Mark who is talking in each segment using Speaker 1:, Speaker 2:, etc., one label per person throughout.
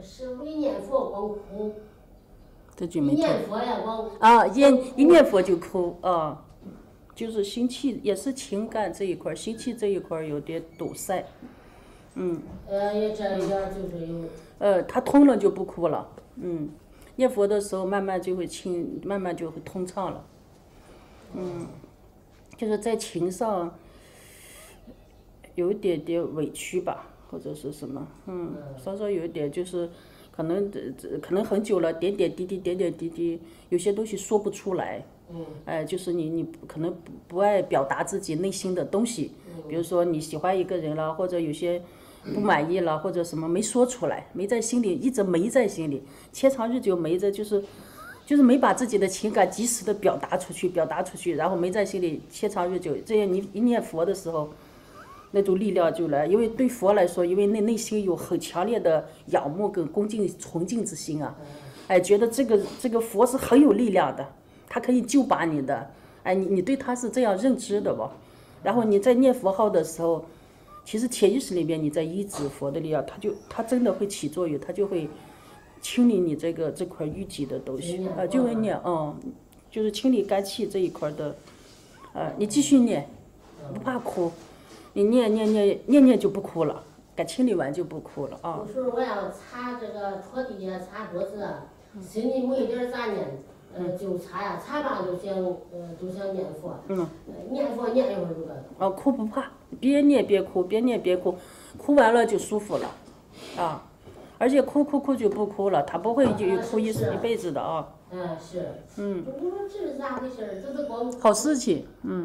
Speaker 1: 师傅一念佛光哭，
Speaker 2: 这就没
Speaker 1: 一念佛呀光
Speaker 2: 啊，一念佛就哭啊，就是心气也是情感这一块，心气这一块有点堵塞，
Speaker 1: 也这一点就是有。
Speaker 2: 它通了就不哭了，念佛的时候慢慢就会慢慢就会通畅了，就是在情上有一点点委屈吧，或者是什么，稍稍有一点就是可能很久了，点点滴滴，有些东西说不出来，就是你可能不爱表达自己内心的东西，比如说你喜欢一个人了，或者有些不满意了，或者什么没说出来，没在心里，一直没在心里，且长日久没着，就是没把自己的情感及时的表达出去，然后没在心里，且长日久，这样你一念佛的时候，那种力量就来，因为对佛来说，因为内心有很强烈的仰慕跟恭敬崇敬之心啊，觉得这个佛是很有力量的，他可以救拔你的，你对他是这样认知的吧，然后你在念佛号的时候。其实潜意识里面你在依止佛的力量，它真的会起作用，它就会清理你这块淤积的东西，就会念，就是清理肝气这一块的，你继续念，不怕哭，你念就不哭了，给清理完就不哭了啊。
Speaker 1: 有时候我要擦这个拖地呀，擦桌子，心里没一点杂念。就擦呀，擦吧就想念佛，念佛念一会儿就个。
Speaker 2: 哭不怕，边念边哭，哭完了就舒服了，而且哭就不哭了，他不会哭一辈子的啊。
Speaker 1: 是。我说这是咋回事？这是光。
Speaker 2: 好事情，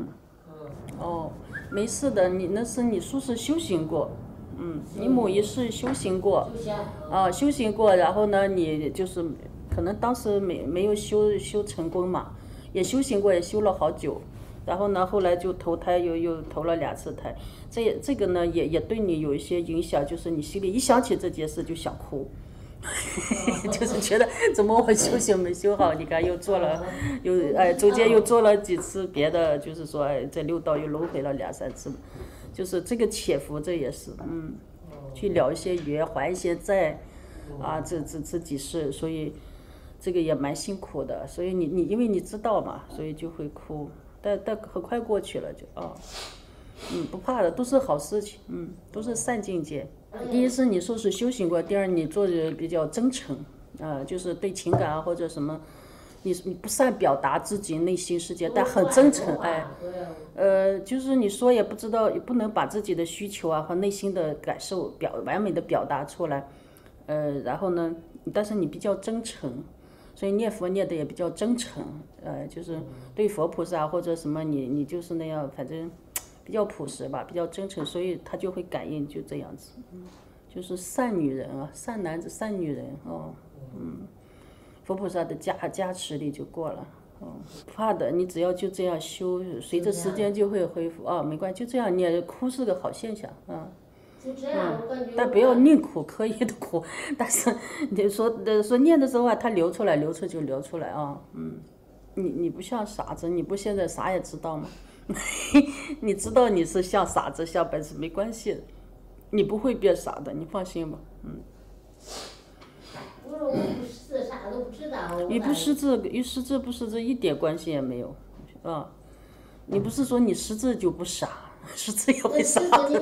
Speaker 2: 没事的，那是你属实修行过，你某一世修行过，修行过，然后呢，你就是。可能当时没有修成功嘛，也修行过，也修了好久，然后呢，后来就投胎又投了2次胎，这个呢也对你有一些影响，就是你心里一想起这件事就想哭，就是觉得怎么我修行没修好，你看又做了，中间又做了几次别的，就是说在六道又轮回了2、3次，就是这个潜伏这也是，去了一些缘，还一些债，这几世，所以。这个也蛮辛苦的，所以你因为你知道嘛，所以就会哭，但很快过去了就不怕的，都是好事情，都是善境界。第一是你说是修行过，第二你做的比较真诚，就是对情感或者什么，你不善表达自己内心世界，但很真诚，就是你说也不知道，也不能把自己的需求和内心的感受完美的表达出来，然后呢，但是你比较真诚。所以念佛念的也比较真诚，就是对佛菩萨或者什么你就是那样，反正比较朴实吧，比较真诚，所以他就会感应，就这样子，就是善女人啊，善男子善女人佛菩萨的加持力就过了，不怕的，你只要就这样修，随着时间就会恢复没关系，就这样念，哭是个好现象但不要宁苦刻意的苦，但是你说念的时候它流出来就流出来你不像傻子，你不现在啥也知道吗？你知道你是像傻子像笨子没关系的，你不会变傻的，你放心吧，
Speaker 1: 我说我不识字，啥都不知道。
Speaker 2: 你不识字与识字不识字一点关系也没有，你不是说你识字就不傻。识字也会傻的，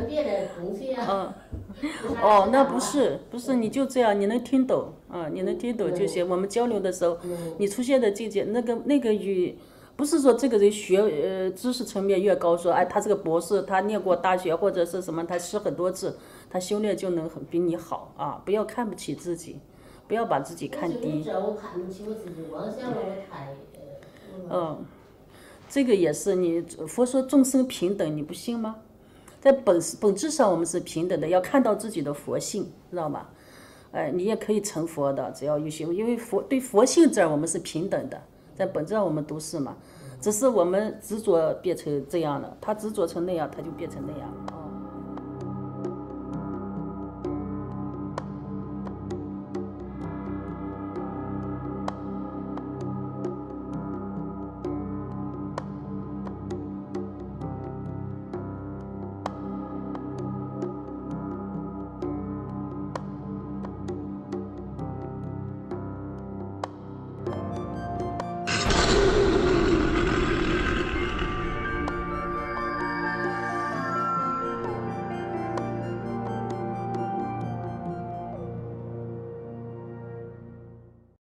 Speaker 2: 那不是，你就这样，你能听懂你能听懂就行。我们交流的时候，你出现的境界，那个语，不是说这个人学知识层面越高，说他这个博士，他念过大学或者是什么，他识很多字，他修炼就能比你好不要看不起自己，不要把自己看低。
Speaker 1: 我看不起我自己，妄想了我太。
Speaker 2: 这个也是你佛说众生平等，你不信吗？在本质上我们是平等的，要看到自己的佛性，知道吗？你也可以成佛的，只要有心，因为对佛性这儿我们是平等的，在本质上我们都是嘛，只是我们执着变成这样了，他执着成那样，他就变成那样。